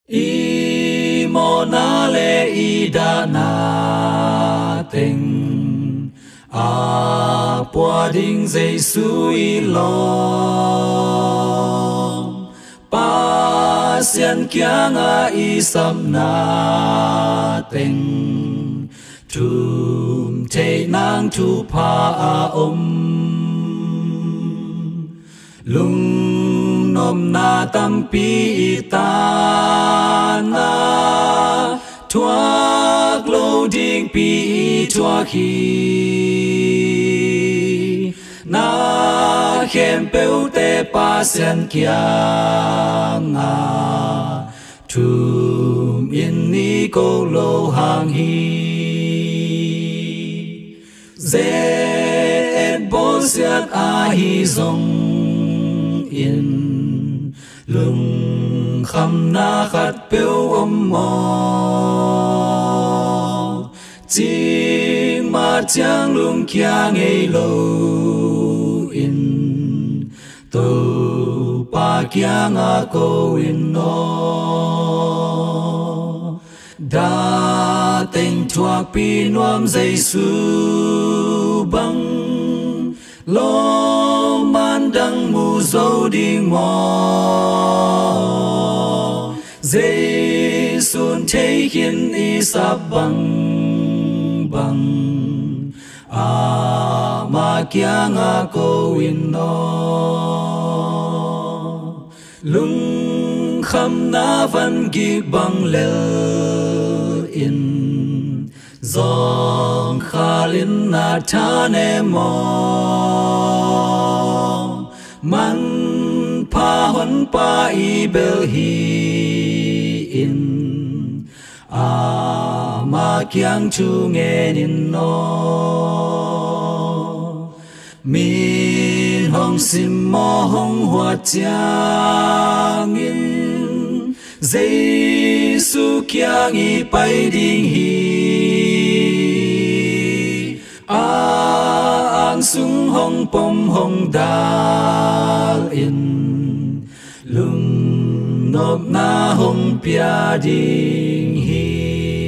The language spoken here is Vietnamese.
I mo na le I da na tình a bua ding Giêsu I lo pa xian kia nga I sam na tình tum te nang tu pa a lung nom na tam pi ta na thuak lo ding pi thuak hi na khem peu te pa sen kia nga tum in ni ko lo hang hi zet bo siat a hi zong in lung kham na khát biểu mò chính mà chẳng lung kia ngay lâu in tu pa kia ngã cô in nó đã tình thuốc pi nuông Giêsu bằng lo man đăng mù dấu đi mò Giêsu thấy khiến I sắp bằng mà kia ngã cô in nó lung khăm na văn ghi bằng lệ in dòng khá linh na ta nè mò man pa hon pa I bel hi in ma kyang chu nghe in no min hong sim mo hong hoa chang in Giêsu kyang I pai ding hi ang sung hong pom hong dal in lung nop na hong pia ding hi